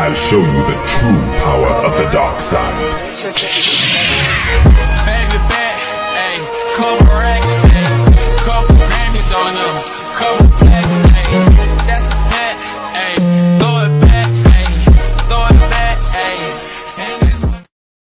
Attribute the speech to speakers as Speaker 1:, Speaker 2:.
Speaker 1: I'll show you the true power of the dark side.